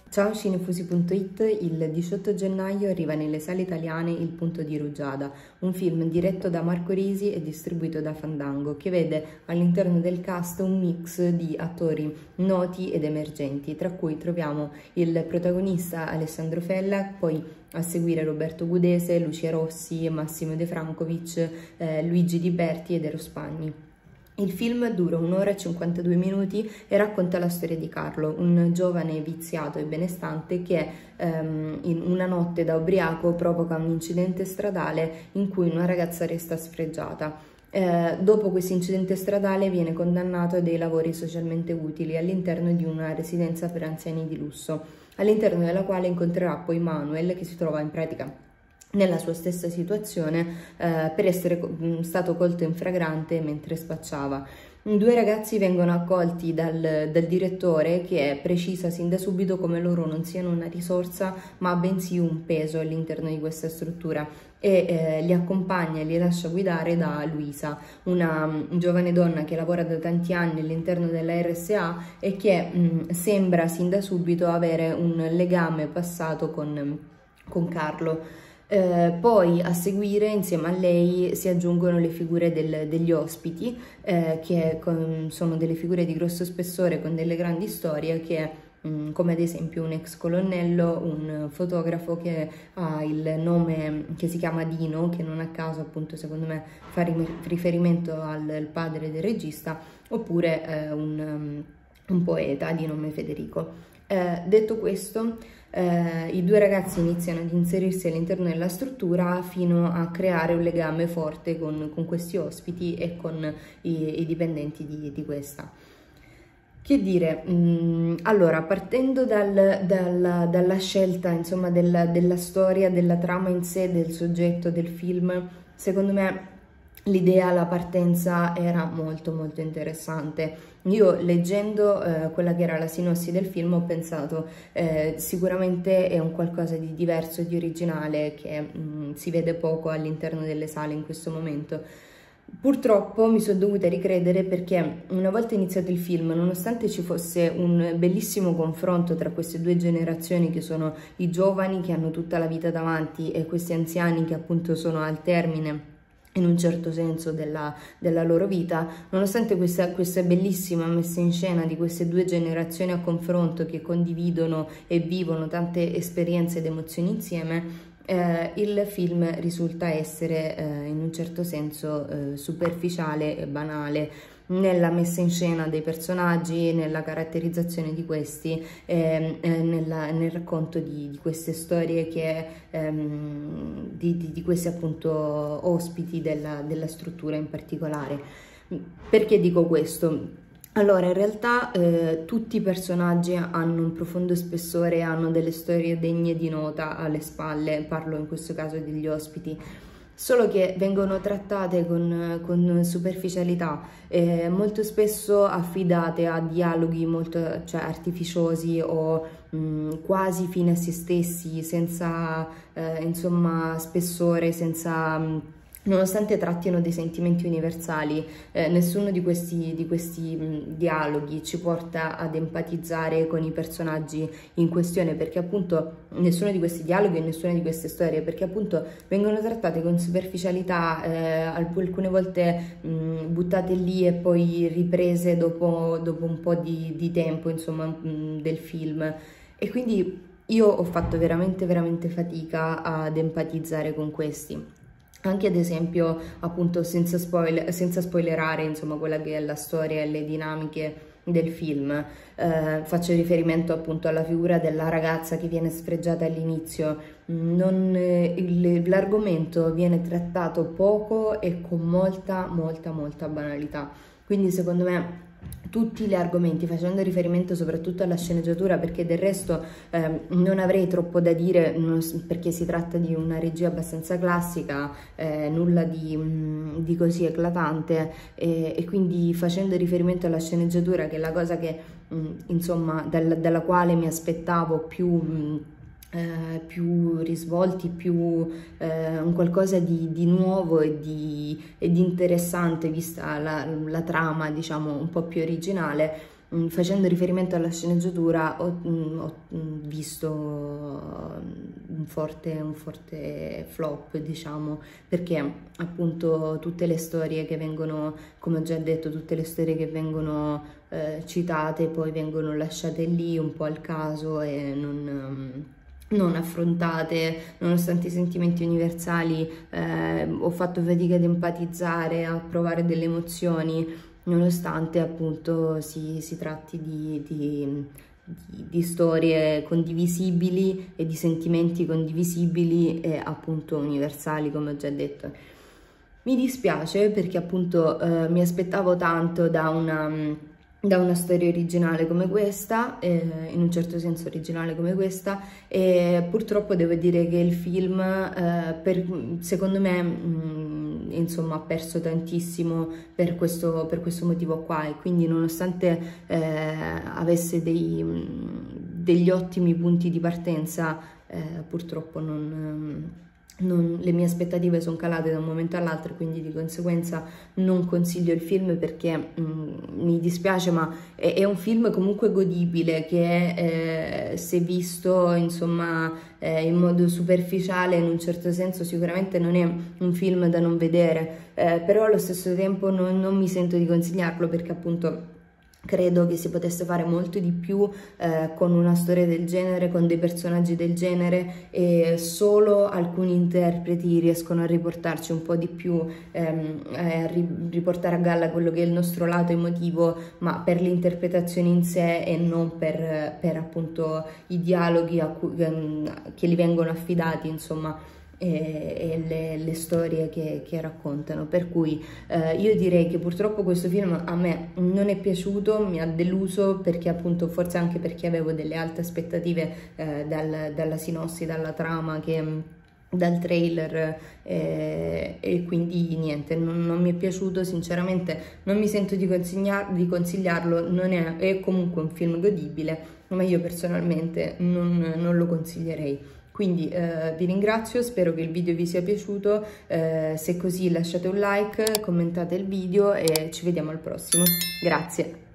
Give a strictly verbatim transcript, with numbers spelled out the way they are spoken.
Ciao Cinefusi punto it, il diciotto gennaio arriva nelle sale italiane Il punto di rugiada, un film diretto da Marco Risi e distribuito da Fandango, che vede all'interno del cast un mix di attori noti ed emergenti, tra cui troviamo il protagonista Alessandro Fella, poi a seguire Roberto Gudese, Lucia Rossi, Massimo De Francovic, eh, Luigi Di Berti ed Eros Pagni. Il film dura un'ora e cinquantadue minuti e racconta la storia di Carlo, un giovane viziato e benestante che ehm, in una notte da ubriaco provoca un incidente stradale in cui una ragazza resta sfregiata. Eh, dopo questo incidente stradale viene condannato a dei lavori socialmente utili all'interno di una residenza per anziani di lusso, all'interno della quale incontrerà poi Manuel, che si trova in pratica nella sua stessa situazione eh, per essere mh, stato colto in flagrante mentre spacciava. Due ragazzi vengono accolti dal, dal direttore, che precisa sin da subito come loro non siano una risorsa ma bensì un peso all'interno di questa struttura, e eh, li accompagna e li lascia guidare da Luisa, una um, giovane donna che lavora da tanti anni all'interno della R S A e che mh, sembra sin da subito avere un legame passato con, con Carlo. Eh, poi a seguire insieme a lei si aggiungono le figure del, degli ospiti, eh, che con, sono delle figure di grosso spessore con delle grandi storie, che mh, come ad esempio un ex colonnello, un fotografo che ha il nome che si chiama Dino, che non a caso appunto secondo me fa riferimento al, al padre del regista, oppure eh, un, um, un poeta di nome Federico. Eh, detto questo, eh, i due ragazzi iniziano ad inserirsi all'interno della struttura fino a creare un legame forte con, con questi ospiti e con i, i dipendenti di, di questa. Che dire, mh, allora, partendo dal, dal, dalla scelta, insomma, della, della storia, della trama in sé, del soggetto del film, secondo me l'idea, la partenza era molto molto interessante. Io leggendo eh, quella che era la sinossi del film ho pensato eh, sicuramente è un qualcosa di diverso e di originale che mh, si vede poco all'interno delle sale in questo momento. Purtroppo mi sono dovuta ricredere, perché una volta iniziato il film, nonostante ci fosse un bellissimo confronto tra queste due generazioni, che sono i giovani che hanno tutta la vita davanti e questi anziani che appunto sono al termine in un certo senso della, della loro vita, nonostante questa, questa bellissima messa in scena di queste due generazioni a confronto che condividono e vivono tante esperienze ed emozioni insieme, eh, il film risulta essere eh, in un certo senso eh, superficiale e banale nella messa in scena dei personaggi, nella caratterizzazione di questi, eh, eh, nella, nel racconto di, di queste storie, che, ehm, di, di, di questi appunto ospiti della, della struttura in particolare. Perché dico questo? Allora, in realtà eh, tutti i personaggi hanno un profondo spessore, hanno delle storie degne di nota alle spalle, parlo in questo caso degli ospiti, solo che vengono trattate con, con superficialità, eh, molto spesso affidate a dialoghi molto, cioè, artificiosi o mh, quasi fine a se stessi, senza eh, insomma spessore, senza... Mh, nonostante trattino dei sentimenti universali, eh, nessuno di questi, di questi mh, dialoghi ci porta ad empatizzare con i personaggi in questione, perché appunto nessuno di questi dialoghi e nessuna di queste storie, perché appunto vengono trattate con superficialità, eh, alcune volte mh, buttate lì e poi riprese dopo, dopo un po' di, di tempo, insomma, mh, del film, e quindi io ho fatto veramente veramente fatica ad empatizzare con questi. Anche ad esempio, appunto, senza, spoiler, senza spoilerare insomma quella che è la storia e le dinamiche del film, eh, faccio riferimento appunto alla figura della ragazza che viene sfregiata all'inizio. Eh, l'argomento viene trattato poco e con molta molta molta banalità, quindi secondo me tutti gli argomenti, facendo riferimento soprattutto alla sceneggiatura, perché del resto eh, non avrei troppo da dire, non, perché si tratta di una regia abbastanza classica, eh, nulla di, mh, di così eclatante, e, e quindi facendo riferimento alla sceneggiatura, che è la cosa che mh, insomma dal, dalla quale mi aspettavo più... Mh, Eh, più risvolti, più eh, un qualcosa di, di nuovo e di, e di interessante, vista la, la trama, diciamo, un po' più originale. mh, facendo riferimento alla sceneggiatura ho, mh, ho visto un forte, un forte flop, diciamo, perché appunto tutte le storie che vengono, come ho già detto, tutte le storie che vengono eh, citate poi vengono lasciate lì un po' al caso e non... Um, non affrontate, nonostante i sentimenti universali, eh, ho fatto fatica ad empatizzare, a provare delle emozioni, nonostante appunto si, si tratti di, di, di, di storie condivisibili e di sentimenti condivisibili e appunto universali, come ho già detto. Mi dispiace perché appunto eh, mi aspettavo tanto da una... da una storia originale come questa, eh, in un certo senso originale come questa, e purtroppo devo dire che il film, eh, per, secondo me, mh, insomma, ha perso tantissimo per questo, per questo motivo qua, e quindi nonostante eh, avesse dei, degli ottimi punti di partenza, eh, purtroppo non... Non, le mie aspettative sono calate da un momento all'altro, quindi di conseguenza non consiglio il film perché mh, mi dispiace, ma è, è un film comunque godibile che eh, se visto insomma eh, in modo superficiale, in un certo senso sicuramente non è un film da non vedere, eh, però allo stesso tempo non, non mi sento di consigliarlo perché appunto credo che si potesse fare molto di più eh, con una storia del genere, con dei personaggi del genere, e solo alcuni interpreti riescono a riportarci un po' di più, ehm, a riportare a galla quello che è il nostro lato emotivo, ma per l'interpretazione in sé e non per, per appunto i dialoghi a cui, che gli vengono affidati, insomma. E, e le, le storie che, che raccontano, per cui eh, io direi che purtroppo questo film a me non è piaciuto, mi ha deluso perché appunto forse anche perché avevo delle alte aspettative eh, dal, dalla sinossi, dalla trama, che dal trailer, eh, e quindi niente, non, non mi è piaciuto, sinceramente non mi sento di, consiglia di consigliarlo, non è, è comunque un film godibile, ma io personalmente non, non lo consiglierei. Quindi eh, vi ringrazio, spero che il video vi sia piaciuto, eh, se è così lasciate un like, commentate il video e ci vediamo al prossimo. Grazie!